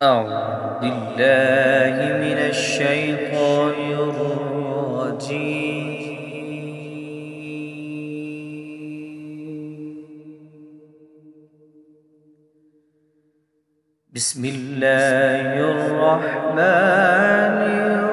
أعوذ بالله من الشيطان الرجيم. بسم الله الرحمن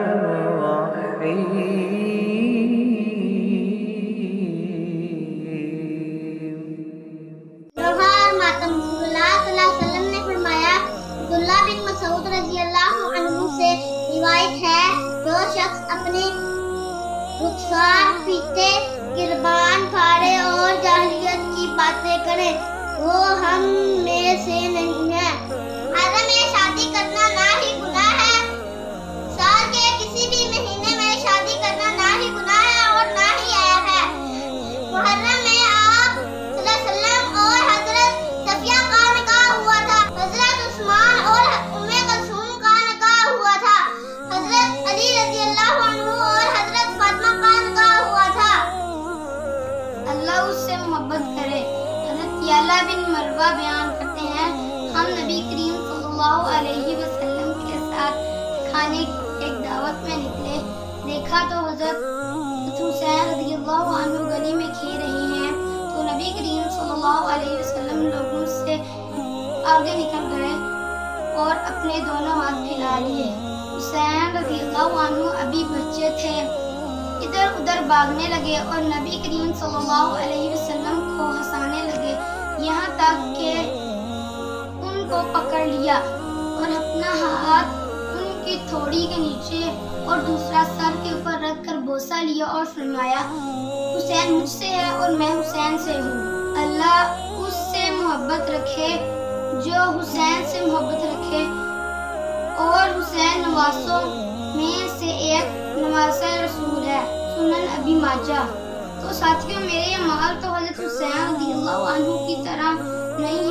الرحيم। mattam ने फरमाया, अब्दुल्लाह बिन मसूद रज़ियल्लाहु अन्हु से रिवायत है, जो शख्स अपने रुखसार फीते गिरबान फाड़े और जाहिलियत की बातें करे वो हम में से नहीं है। मुहर्रम में शादी करना ना ही गुनाह है, साल के किसी भी महीने में शादी करना ना ही गुनाह है और ना ही ऐब है। मुहर्रम में आप सल्लल्लाहु और हजरत सफिया का निकाह हुआ था, हजरत उस्मान और उम्मे कुलसूम का निकाह हुआ था, हजरत अली रज़ियल्लाहु अन्हु और हजरत फातिमा का निकाह हुआ था। अल्लाह उससे मोहब्बत करे। हजरत याला बिन मरवा बयान करते हैं, हम नबी करीम सल्लल्लाहु अलैहि वसल्लम के साथ खाने एक दावत में निकले, देखा तो हजरत हुसैन रज़ियल्लाहु अन्हु गली में खेल रहे हैं, तो नबी करीम सल्लल्लाहु अलैहि वसल्लम लोगों से आगे निकल गए और अपने दोनों हाथ फैला लिए। हुसैन रज़ियल्लाहु अन्हु अभी बच्चे थे, इधर उधर भागने लगे और नबी करीम सल्लल्लाहु अलैहि वसल्लम को हंसाने लगे, यहाँ तक कि उनको पकड़ लिया और अपना हाथ उनकी थोड़ी के नीचे और दूसरा सर के ऊपर रख कर बोसा लिया और फरमाया, हुसैन मुझसे है और मैं हुसैन से हूँ। अल्लाह उससे मोहब्बत रखे जो हुसैन से मोहब्बत रखे, और हुसैन नवासों में से एक नवासा रसूल है। सुनन अबी माजा। तो साथियों, मेरे अमाल तो हज़रत हुसैन रज़ियल्लाहु अन्हु की तरह नहीं